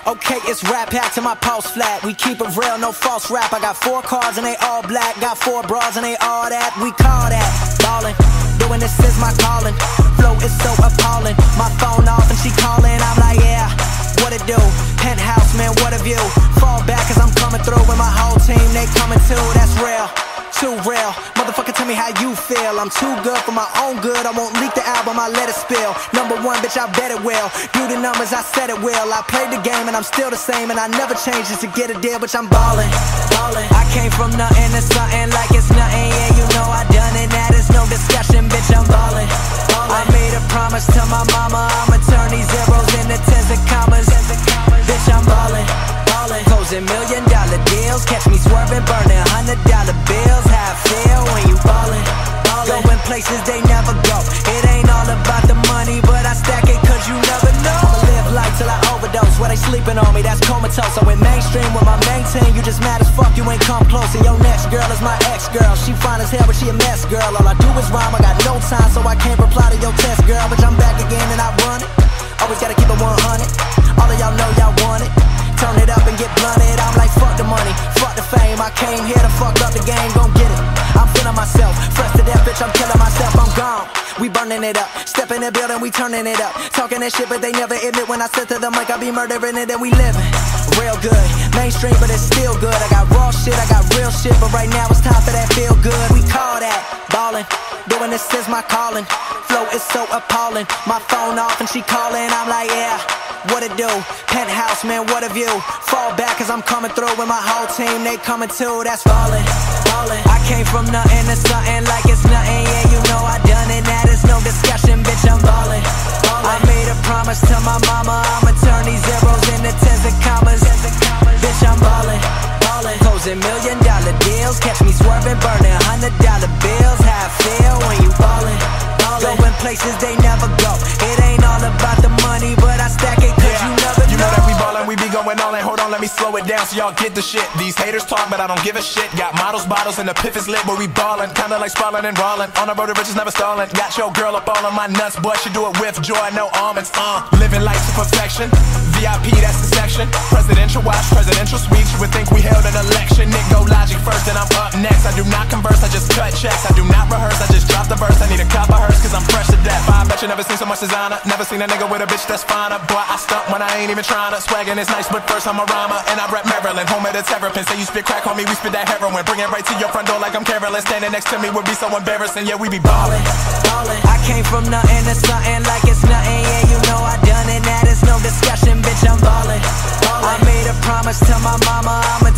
Okay, it's rap pack to my pulse flat. We keep it real, no false rap. I got 4 cars and they all black. Got 4 bras and they all that. We call that ballin'. Doing this is my calling. Flow is so appalling. My phone off and she calling. I'm like, yeah, what it do? Penthouse, man, what a view. Fall back cause I'm coming through with my whole team. They coming too, that's real. Too real, motherfucker, tell me how you feel. I'm too good for my own good. I won't leak the album, I let it spill. Number 1, bitch, I bet it will. Do the numbers, I said it will. I played the game and I'm still the same, and I never changed it to get a deal, bitch, I'm ballin', ballin'. I came from nothing to something like it's nothing. Yeah, you know I done it, that is no discussion, bitch, I'm ballin', ballin'. I made a promise to my mama, I'ma turn these zeros into tens and commas. Bitch, I'm ballin', ballin'. Closing $1 million deals, catch me swerving, burning $100 bills. How I feel when you ballin', ballin'. Going places they never go. It ain't all about the money, but I stack it cause you never know. I'ma live life till I overdose. Where they sleeping on me, that's comatose. I went mainstream with my main team. You just mad as fuck, you ain't come close. And your next girl is my ex-girl. She fine as hell, but she a mess, girl. All I do is rhyme, I got no time, so I can't reply to your test, girl. But I'm back again and I run it. Always gotta keep it 100. All of y'all know y'all want it. Turn it up and get blunted. I'm like, fuck the money, fuck the fame. I came here to fuck up the game, gon' get it. I'm feeling myself, fresh to death, bitch, I'm killing myself, I'm gone. We burning it up, step in the building, we turning it up. Talking that shit, but they never admit when I sit to the mic, I be murdering it and we living real good. Mainstream, but it's still good. I got raw shit, I got real shit, but right now it's time for that feel good. We call that ballin', doing this is my calling. Flow is so appalling, my phone off and she calling. I'm like, yeah, what it do? Penthouse, man, what a view. Fall back cause I'm coming through with my whole team. They coming too, that's ballin', ballin'. I came from nothing to something like it's nothing. Yeah, you know I done it, that is no discussion, bitch, I'm ballin', ballin'. I made a promise to my mama, I'ma turn these zeros into tens and commas. Bitch, I'm ballin', ballin'. Closing $1 million deals, catch me swerving, burning $100 bills. How I feel when you ballin', ballin'. Going places they never go. It ain't all about the money, but I stack it cause you never know. You know that we ballin', we be going all in. Hold on, let me slow it down so y'all get the shit. These haters talk, but I don't give a shit. Got models, bottles, and the piff is lit, but we ballin'. Kinda like Spalding and Rollin'. On the road to riches, never stallin'. Got your girl up all on my nuts, boy, she do it with joy, no almonds. Living life to perfection. VIP, that's the section. Presidential watch, presidential suite. You would think we held an election. Nick go logic first, then I'm up next. I do not converse, I just cut checks. I do not rehearse, I just drop the verse. I need a cup of hers, cause I'm fresh to death. I bet you never seen so much designer. Never seen a nigga with a bitch that's finer. Boy, I stunt when I ain't even tryna. Swaggin' is nice, but first I'm a rhymer. And I rap Maryland, home of the Terrapin. Say you spit crack, homie, we spit that heroin. Bring it right to your front door like I'm Carolyn. Standing next to me would be so embarrassing. Yeah, we be ballin', ballin'. I came from nothing to something like it's nothing. Yeah, you know I done it, that is no discussion, bitch, I'm ballin', ballin'. I made a promise to my mama, I'ma